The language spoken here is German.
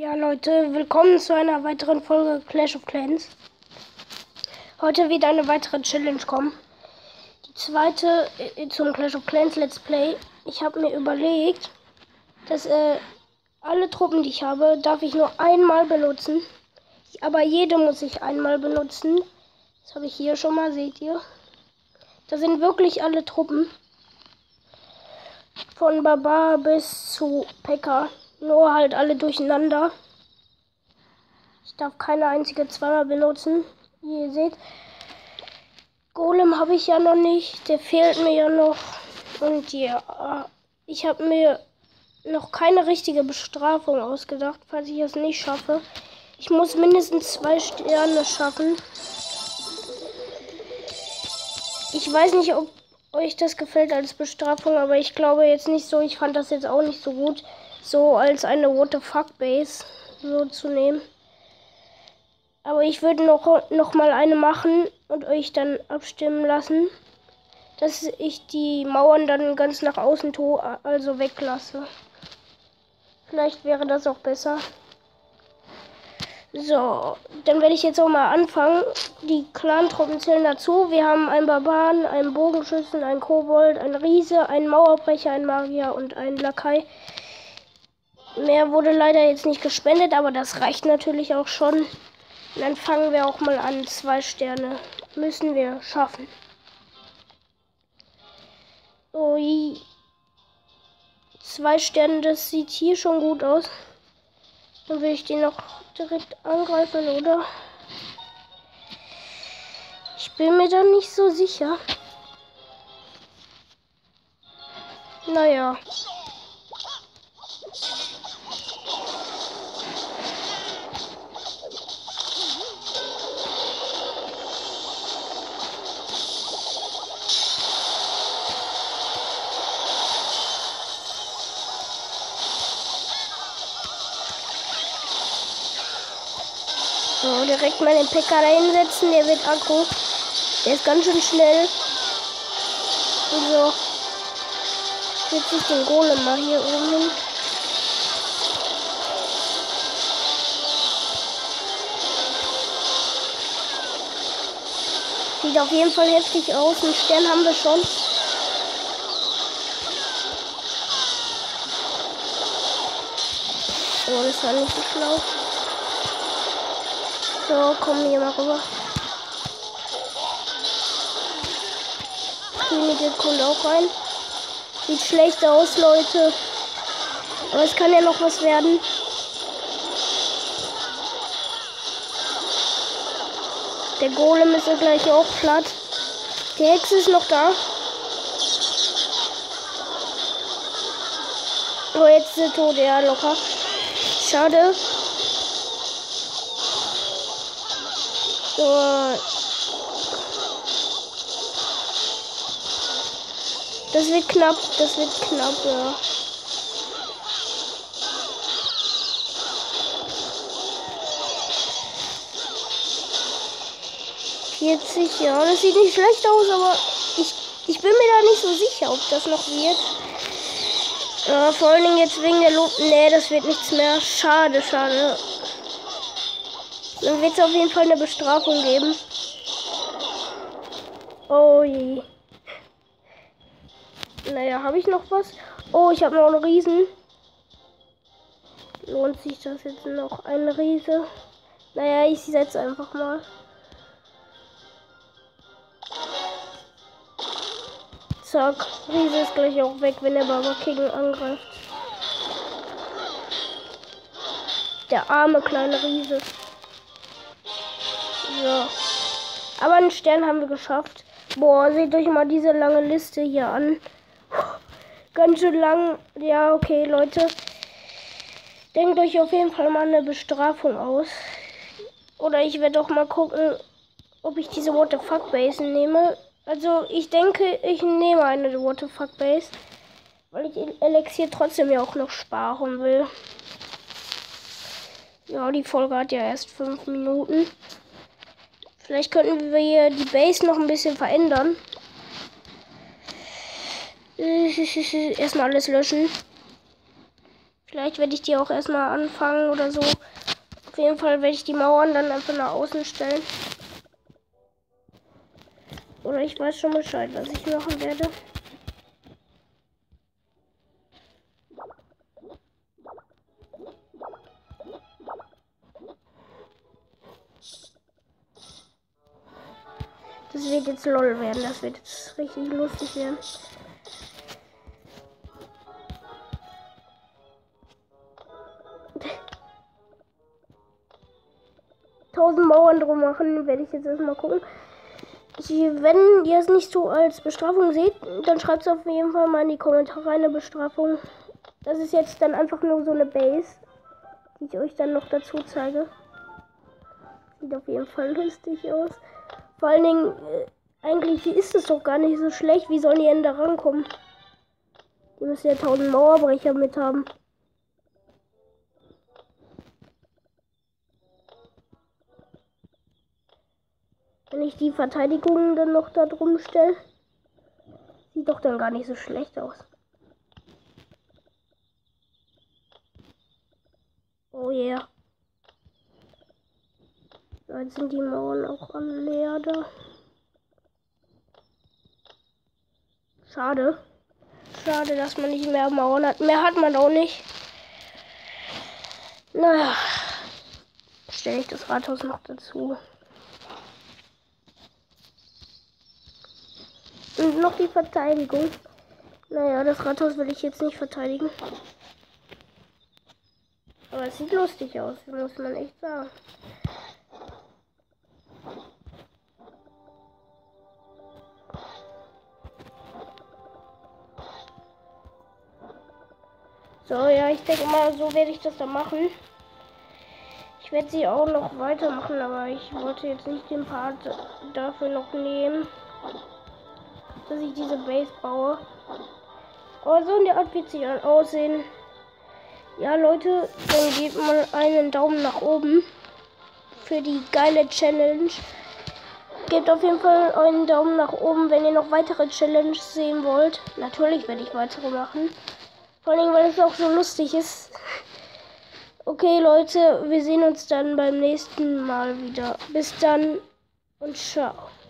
Ja Leute, willkommen zu einer weiteren Folge Clash of Clans. Heute wird eine weitere Challenge kommen. Die zweite zum Clash of Clans Let's Play. Ich habe mir überlegt, dass alle Truppen, die ich habe, darf ich nur einmal benutzen. Aber jede muss ich einmal benutzen. Das habe ich hier schon mal, seht ihr. Da sind wirklich alle Truppen. Von Barbar bis zu P.E.K.K.A. Nur halt alle durcheinander. Ich darf keine einzige zweimal benutzen. Wie ihr seht. Golem habe ich ja noch nicht. Der fehlt mir ja noch. Und ja, ich habe mir noch keine richtige Bestrafung ausgedacht, falls ich es nicht schaffe. Ich muss mindestens 2 Sterne schaffen. Ich weiß nicht, ob euch das gefällt als Bestrafung, aber ich glaube jetzt nicht so. Ich fand das jetzt auch nicht so gut, so als eine What the fuck Base so zu nehmen. Aber ich würde noch mal eine machen und euch dann abstimmen lassen, dass ich die Mauern dann ganz nach außen tue, also weglasse. Vielleicht wäre das auch besser. So, dann werde ich jetzt auch mal anfangen. Die Clan-Truppen zählen dazu. Wir haben einen Barbaren, einen Bogenschützen, einen Kobold, einen Riese, einen Mauerbrecher, einen Magier und einen Lakai. Mehr wurde leider jetzt nicht gespendet, aber das reicht natürlich auch schon. Und dann fangen wir auch mal an. 2 Sterne müssen wir schaffen. Ui. 2 Sterne, das sieht hier schon gut aus. Dann will ich den noch direkt angreifen, oder? Ich bin mir da nicht so sicher. Naja. So, direkt mal den P.E.K.K.A. da hinsetzen. Der wird aggro. Der ist ganz schön schnell. So. Setze ich den Golem mal hier oben hin. Sieht auf jeden Fall heftig aus. Einen Stern haben wir schon. Oh, das war nicht so schlau. So, kommen wir mal rüber. Könige kommt auch rein. Sieht schlecht aus, Leute. Aber es kann ja noch was werden. Der Golem ist ja gleich auch platt. Die Hexe ist noch da. Oh, jetzt ist der tot, ja, locker. Schade. So. Das wird knapp, ja. Ja, das sieht nicht schlecht aus, aber ich bin mir da nicht so sicher, ob das noch wird. Ja, vor allen Dingen jetzt wegen der Luft. Nee, das wird nichts mehr. Schade. Dann wird es auf jeden Fall eine Bestrafung geben. Oh je. Naja, habe ich noch was? Oh, ich habe noch einen Riesen. Lohnt sich das jetzt noch? Ein Riese? Naja, ich setze einfach mal. Zack. Riese ist gleich auch weg, wenn der Barbar King angreift. Der arme kleine Riese. So. Aber einen Stern haben wir geschafft. Boah, seht euch mal diese lange Liste hier an. Ganz schön lang. Ja, okay, Leute. Denkt euch auf jeden Fall mal eine Bestrafung aus. Oder ich werde auch mal gucken, ob ich diese What the fuck Base nehme. Also, ich denke, ich nehme eine What the fuck Base. Weil ich Elixier trotzdem ja auch noch sparen will. Ja, die Folge hat ja erst 5 Minuten. Vielleicht könnten wir hier die Base noch ein bisschen verändern. Erstmal alles löschen. Vielleicht werde ich die auch erstmal anfangen oder so. Auf jeden Fall werde ich die Mauern dann einfach nach außen stellen. Oder ich weiß schon Bescheid, was ich machen werde. Das wird jetzt LOL werden. Das wird jetzt richtig lustig werden. Tausend Mauern drum machen, werde ich jetzt erstmal gucken. Wenn ihr es nicht so als Bestrafung seht, dann schreibt es auf jeden Fall mal in die Kommentare eine Bestrafung. Das ist jetzt dann einfach nur so eine Base, die ich euch dann noch dazu zeige. Sieht auf jeden Fall lustig aus. Vor allen Dingen, eigentlich ist es doch gar nicht so schlecht. Wie sollen die denn da rankommen? Die müssen ja 1000 Mauerbrecher mit haben. Wenn ich die Verteidigung dann noch da drum stelle, sieht doch dann gar nicht so schlecht aus. Oh yeah. So, jetzt sind die Mauern auch alle leer da. Schade. Schade, dass man nicht mehr Mauern hat. Mehr hat man auch nicht. Naja. Stelle ich das Rathaus noch dazu. Und noch die Verteidigung. Naja, das Rathaus will ich jetzt nicht verteidigen. Aber es sieht lustig aus, muss man echt sagen. So, ja, ich denke mal, so werde ich das dann machen. Ich werde sie auch noch weitermachen, aber ich wollte jetzt nicht den Part dafür noch nehmen, dass ich diese Base baue. Aber so in der Art wird sie dann aussehen. Ja, Leute, dann gebt mal einen Daumen nach oben für die geile Challenge. Gebt auf jeden Fall einen Daumen nach oben, wenn ihr noch weitere Challenges sehen wollt. Natürlich werde ich weitere machen. Vor allem, weil es auch so lustig ist. Okay, Leute, wir sehen uns dann beim nächsten Mal wieder. Bis dann und ciao.